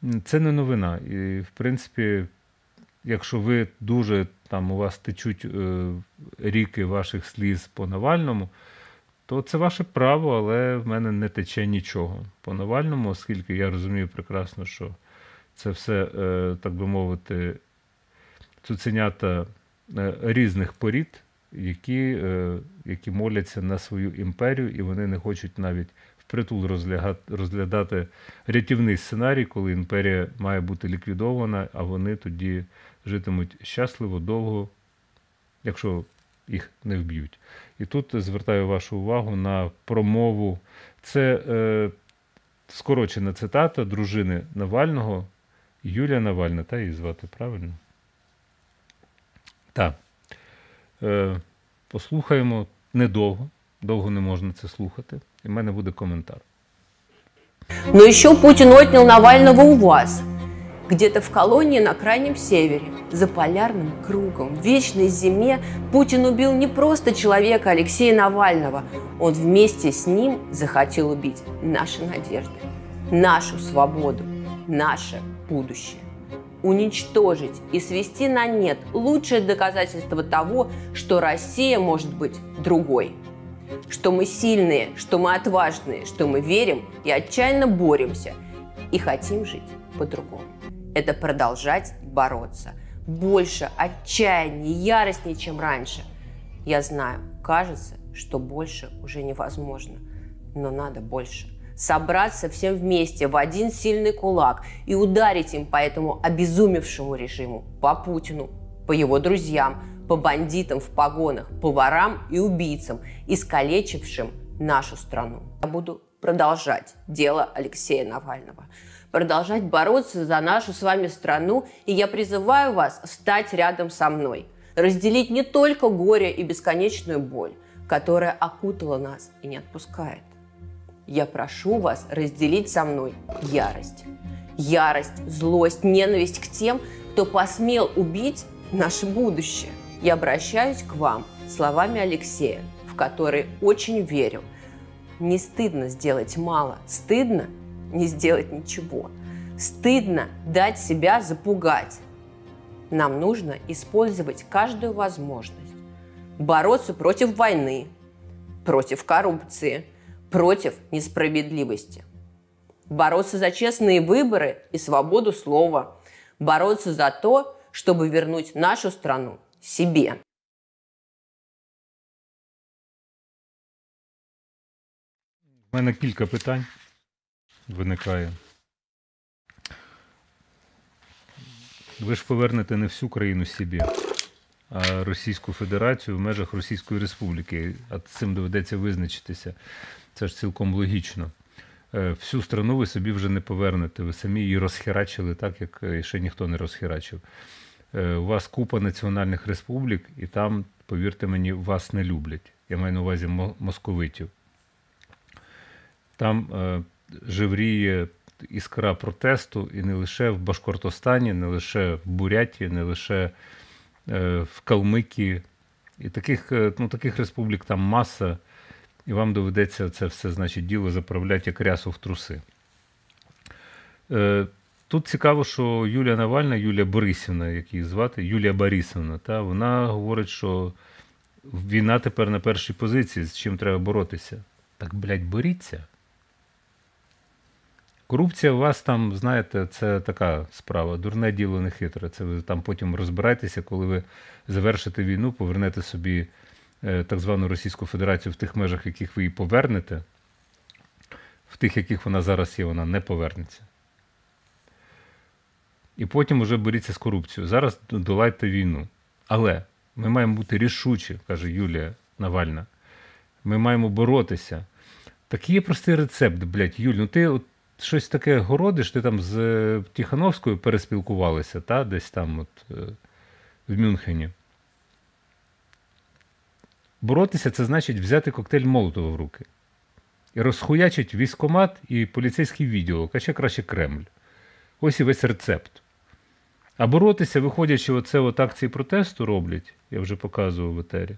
Це не новина. І, в принципі, якщо ви дуже, там, у вас течуть ріки ваших сліз по Навальному, то це ваше право, але в мене не тече нічого по Навальному, оскільки я розумію прекрасно, що це все, так би мовити, цуценята різних порід, які моляться на свою імперію, і вони не хочуть навіть впритул розглядати рятівний сценарій, коли імперія має бути ліквідована, а вони тоді житимуть щасливо, довго, якщо їх не вб'ють. І тут звертаю вашу увагу на промову. Це скорочена цитата дружини Навального, Юлія Навальна, та її звати, правильно? Так. Послухаємо недовго, довго не можна це слухати, і в мене буде коментар. Но еще Путин отнял Навального у вас, где-то в колонии на Крайнем Севере, за полярным кругом, в вечной зиме Путин убил не просто человека Алексея Навального, он вместе с ним захотел убить наши надежды, нашу свободу, наше будущее. Уничтожить и свести на нет лучшее доказательство того, что Россия может быть другой. Что мы сильные, что мы отважные, что мы верим и отчаянно боремся и хотим жить по-другому. Это продолжать бороться. Больше отчаяния, яростнее, чем раньше. Я знаю, кажется, что больше уже невозможно, но надо больше. Собраться всем вместе в один сильный кулак и ударить им по этому обезумевшему режиму, по Путину, по его друзьям, по бандитам в погонах, по ворам и убийцам, искалечившим нашу страну. Я буду продолжать дело Алексея Навального, продолжать бороться за нашу с вами страну, и я призываю вас встать рядом со мной, разделить не только горе и бесконечную боль, которая окутала нас и не отпускает. Я прошу вас разделить со мной ярость. Ярость, злость, ненависть к тем, кто посмел убить наше будущее. Я обращаюсь к вам словами Алексея, в которые очень верю. Не стыдно сделать мало, стыдно не сделать ничего. Стыдно дать себя запугать. Нам нужно использовать каждую возможность. Бороться против войны, против коррупции, против несправедливости. Бороться за честные выборы и свободу слова. Бороться за то, чтобы вернуть нашу страну себе. У мене кілька питань виникає. Ви ж повернете не всю країну собі, а Російську Федерацію в межах Російської Республіки. А з цим доведеться визначитися. Це ж цілком логічно. Всю страну ви собі вже не повернете. Ви самі її розхерачили так, як ще ніхто не розхерачив. У вас купа національних республік, і там, повірте мені, вас не люблять. Я маю на увазі московитів. Там жевріє іскра протесту, і не лише в Башкортостані, не лише в Бурятії, не лише в Калмикії. І таких республік там маса, і вам доведеться це все, значить, діло заправляти як рясу в труси. Тут цікаво, що Юлія Навальна, Юлія Борисівна, як її звати, Юлія Борисівна, вона говорить, що війна тепер на першій позиції, з чим треба боротися. Так, блядь, боріться. Корупція у вас там, знаєте, це така справа, дурне діло не хитре. Це ви там потім розбирайтеся, коли ви завершите війну, повернете собі так звану Російську Федерацію в тих межах, яких ви її повернете, в тих, яких вона зараз є, вона не повернеться. І потім уже боріться з корупцією. Зараз долайте війну. Але ми маємо бути рішучі, каже Юлія Навальна. Ми маємо боротися. Такий є простий рецепт, блядь, Юль, ну ти от щось таке городиш, ти там з Тихановською переспілкувалися, та? Десь там от в Мюнхені. Боротися – це значить взяти коктейль Молотова в руки. І розхуячить військкомат і поліцейський відділок, а ще краще Кремль. Ось і весь рецепт. А боротися, виходячи, оце от акції протесту роблять, я вже показував в етері.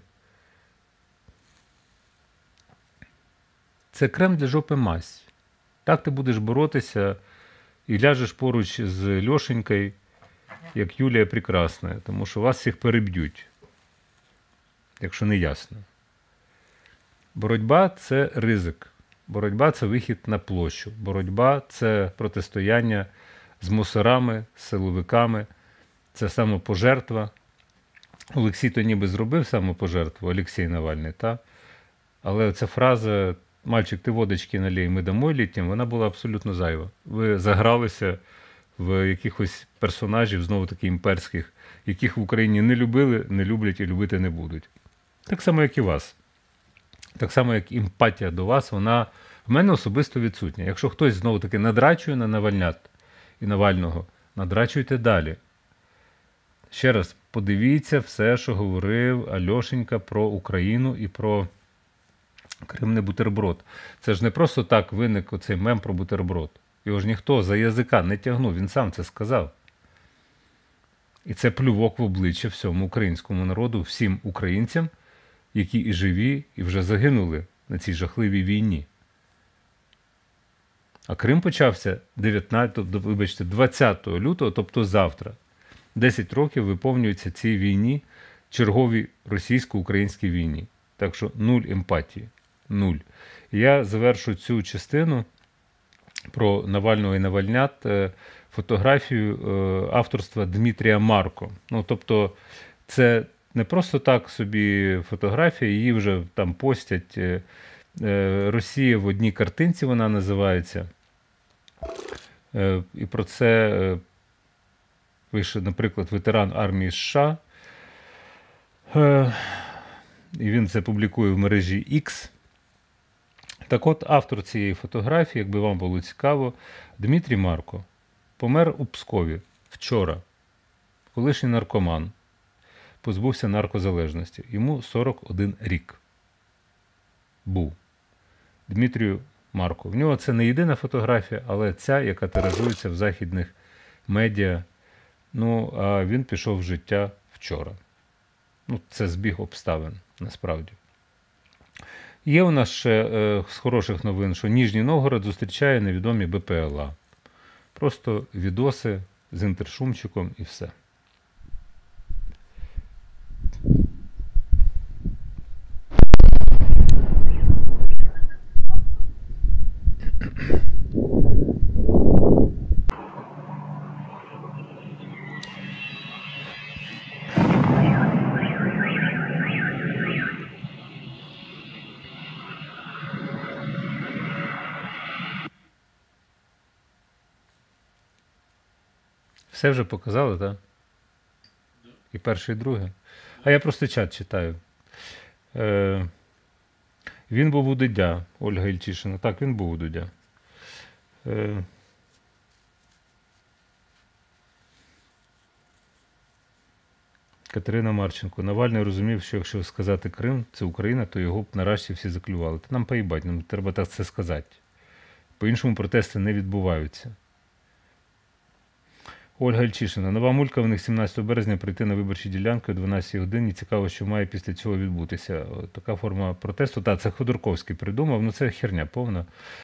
Це крем для жопи мазь. Так ти будеш боротися і ляжеш поруч з Льошенькою, як Юлія Прекрасна, тому що вас всіх переб'ють, якщо не ясно. Боротьба – це ризик. Боротьба – це вихід на площу. Боротьба – це протистояння з мусорами, з силовиками, це самопожертва. Олексій то ніби зробив самопожертву, Олексій Навальний, та? Але ця фраза «Мальчик, ти водочки налей, ми домой літнім», вона була абсолютно зайва. Ви загралися в якихось персонажів, знову-таки імперських, яких в Україні не любили, не люблять і любити не будуть. Так само, як і вас. Так само, як емпатія до вас, вона в мене особисто відсутня. Якщо хтось знову-таки надрачує на Навальнят і Навального, надрачуйте далі. Ще раз, подивіться все, що говорив Альошенька про Україну і про Крим не бутерброд. Це ж не просто так виник оцей мем про бутерброд. Його ж ніхто за язика не тягнув, він сам це сказав. І це плювок в обличчя всьому українському народу, всім українцям, які і живі, і вже загинули на цій жахливій війні. А Крим почався 20 лютого, тобто завтра. 10 років виповнюється цій війні, черговій російсько-українській війні. Так що нуль емпатії. Нуль. І я завершу цю частину про Навального і Навальнят фотографію авторства Дмитрія Марко. Ну, тобто, це не просто так собі фотографія, її вже там постять. Росія в одній картинці вона називається. І про це пише, наприклад, ветеран армії США. І він це публікує в мережі X. Так от, автор цієї фотографії, якби вам було цікаво, Дмитрій Марко помер у Пскові вчора. Колишній наркоман. Позбувся наркозалежності. Йому 41 рік. Був. Дмитрію Марко. В нього це не єдина фотографія, але ця, яка тиражується в західних медіа. Ну, а він пішов в життя вчора. Ну, це збіг обставин, насправді. Є у нас ще з хороших новин, що Ніжній Новгород зустрічає невідомі БПЛА. Просто відоси з інтершумчиком і все. Все вже показали, так? І перше, і друге. А я просто чат читаю. Він був у Дудя, Ольга Ільчишина. Так, він був у Дудя. Катерина Марченко. Навальний розумів, що якщо сказати Крим, це Україна, то його б нарешті всі заклювали. Та нам поїбать, нам треба так це сказати. По-іншому протести не відбуваються. Ольга Ільчишина. Нова мулька в них 17 березня прийти на виборчі ділянки о 12 годині. Цікаво, що має після цього відбутися. Така форма протесту. Так, це Ходорковський придумав, ну це херня повна.